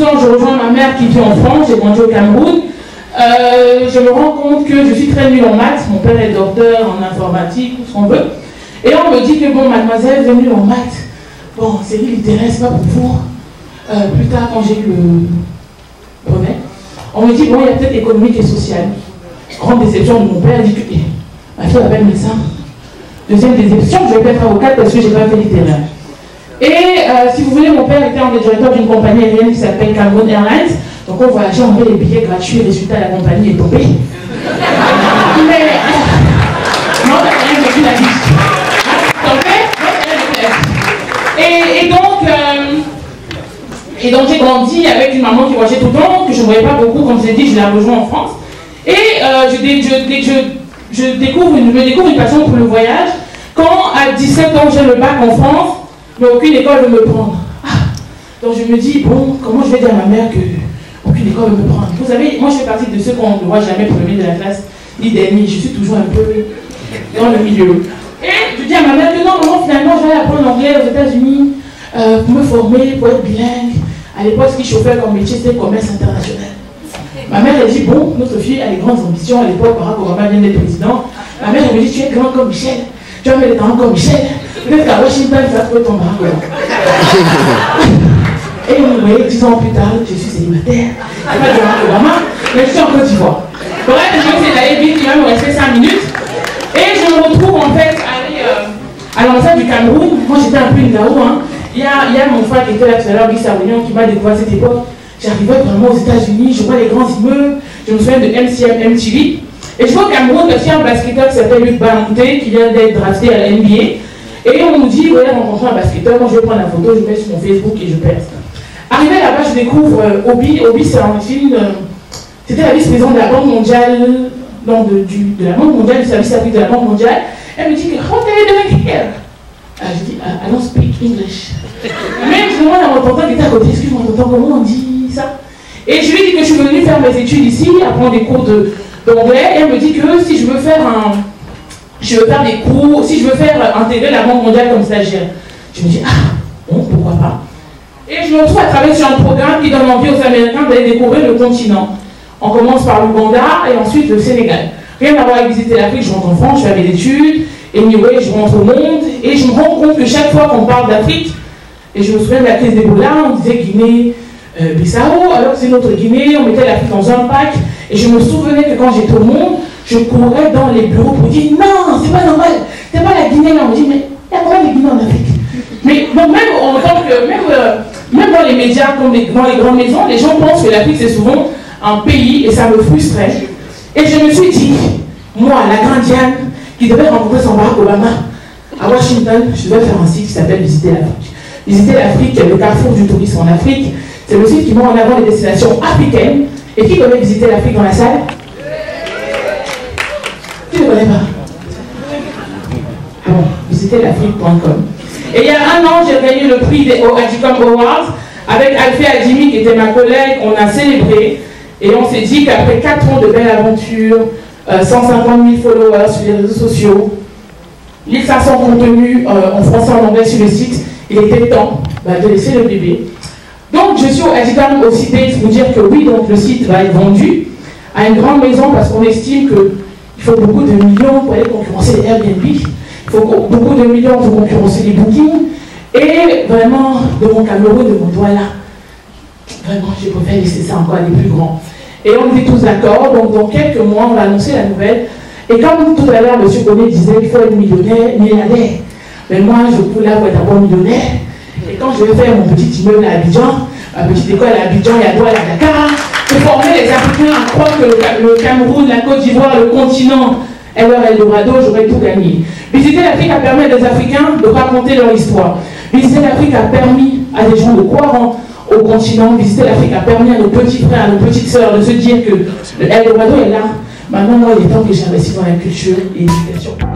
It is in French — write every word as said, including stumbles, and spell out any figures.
douze ans, je rejoins ma mère qui vit en France, j'ai grandi au Cameroun. Euh, je me rends compte que je suis très nulle en maths. Mon père est docteur en informatique, tout ce qu'on veut. Et on me dit que, bon, mademoiselle, vous êtes nulle en maths. Bon, série littéraire, c'est pas pour vous. Euh, plus tard, quand j'ai eu le brevet, on me dit, bon, il y a peut-être économique et social. Grande déception de mon père, il dit que, eh, ma fille appelle médecin. Deuxième déception, je vais être avocate parce que j'ai pas fait littéraire. Et euh, si vous voulez, mon père était un des directeurs d'une compagnie aérienne qui s'appelle Cameroun Airlines. Donc on voyageait, on avait les billets gratuits, résultat, la compagnie est tombée. Mais, euh, non, t'as rien vécu la vie. T'en fais? Non, t'as rien vécu la vie. Et, et donc, euh, et donc j'ai grandi avec une maman qui voyageait tout le temps, que je ne voyais pas beaucoup, comme je l'ai dit, je l'ai rejoint en France. Et euh, je, je, je, je, je, découvre une, je me découvre une passion pour le voyage, quand à dix-sept ans j'ai le bac en France, mais aucune école ne veut me prendre. Ah, donc je me dis, bon, comment je vais dire à ma mère que aucune école ne me prend. Vous savez, moi je fais partie de ceux qu'on ne voit jamais premier de la classe, ni dernier, je suis toujours un peu dans le milieu. Et je dis à ma mère que non, non, finalement je vais apprendre l'anglais aux États-Unis euh, pour me former, pour être bilingue. À l'époque, ce qui chauffait comme métier, c'était commerce international. Ma mère, elle dit, bon, notre fille a des grandes ambitions. À l'époque, Barack Obama vient d'être président. Ma mère, elle me dit, tu es grand comme Michel. Tu vas mettre des talents comme Michel. Peut-être qu'à Washington, tu vas trouver ton Barack Obama. Et vous voyez, dix ans plus tard, je suis célibataire. Je ne suis pas Barack Obama, mais je suis en Côte d'Ivoire. Bref, je vais essayer d'aller vite, il va me rester cinq minutes. Et je me retrouve en fait à aller euh, à l'ambassade du Cameroun. Moi, j'étais un peu une là-haut. Hein. Il, y a, il y a mon frère qui était là tout à l'heure, Guy Savignon, qui m'a découvert à cette époque. J'arrivais vraiment aux États-Unis, je vois les grands immeubles. Je me souviens de M C M, M T V. Et je vois au Cameroun qu'il y a un basketteur qui s'appelle Luc Balanté, qui vient d'être drafté à la N B A. Et on nous dit, vous allez rencontrer un basketteur. Quand je vais prendre la photo, je mets sur mon Facebook et je perce. Arrivé là-bas, je découvre euh, Obi. Obi, c'est une. Euh, C'était la vice-présidente de la Banque mondiale, non, de, du, de la Banque mondiale, du service afrique de la Banque mondiale. Elle me dit, what are you doing here? Ah, je dis, I, I don't speak English. Mais je demande à mon tonton qui était à côté, excuse-moi, tonton, comment on dit ça? Et je lui dis que je suis venue faire mes études ici, apprendre des cours de, d'anglais. Et elle me dit que si je veux faire un. Je veux faire des cours, si je veux faire intégrer la Banque mondiale comme stagiaire. Je me dis, ah, bon, pourquoi pas? Et je me retrouve à travailler sur un programme qui donne envie aux Américains d'aller découvrir le continent. On commence par l'Ouganda et ensuite le Sénégal. Rien à voir avec visiter l'Afrique, je rentre en France, je fais mes études, et anyway, je rentre au monde, et je me rends compte que chaque fois qu'on parle d'Afrique, et je me souviens de la crise d'Ebola, on disait Guinée, euh, Bissau, alors que c'est notre Guinée, on mettait l'Afrique dans un pack, et je me souvenais que quand j'étais au monde, je courais dans les bureaux pour dire non, c'est pas normal, c'est pas la Guinée, là, on me dit mais il y a combien de Guinées en Afrique? Mais donc même en tant que, même, euh, même dans les médias, comme les, dans les grandes maisons, les gens pensent que l'Afrique c'est souvent un pays et ça me frustrait. Et je me suis dit, moi, la grande Diane, qui devait rencontrer son Barack Obama à Washington, je devais faire un site qui s'appelle Visiter l'Afrique. Visiter l'Afrique, le carrefour du tourisme en Afrique, c'est le site qui met en avant les destinations africaines. Et qui connaît Visiter l'Afrique dans la salle? Qui ne connaît pas? Bon, visiter l'Afrique point com. Et il y a un an, j'ai gagné le prix des Adicom Awards avec Alfie Adimi, qui était ma collègue. On a célébré et on s'est dit qu'après quatre ans de belles aventures, euh, cent cinquante mille followers sur les réseaux sociaux, mille cinq cents contenus euh, en français et en anglais sur le site, il était temps bah, de laisser le bébé. Donc je suis au Adicom aussi pour dire que oui, donc le site va être vendu à une grande maison parce qu'on estime qu'il faut beaucoup de millions pour aller concurrencer les Airbnb. Il faut beaucoup de millions pour concurrencer les bookings. Et vraiment, de mon Cameroun, de mon doigt là, vraiment, je préfère laisser ça encore à des plus grands. Et on était tous d'accord, donc dans quelques mois, on a annoncé la nouvelle. Et comme tout à l'heure, M. Bonnet disait qu'il faut être millionnaire, milliardaire. Mais moi, je peux là pour être d'abord millionnaire. Et quand je vais faire mon petit immeuble à Abidjan, ma petite école à Abidjan et à Douala, à Dakar, pour former les Africains à croire que le Cameroun, la Côte d'Ivoire, le continent, est leur Eldorado, j'aurais tout gagné. Visiter l'Afrique a permis à des Africains de raconter leur histoire. Visiter l'Afrique a permis à des gens de croire en, au continent. Visiter l'Afrique a permis à nos petits frères, à nos petites sœurs de se dire que le Eldorado est là. Maintenant, moi, il est temps que j'investisse dans la culture et l'éducation.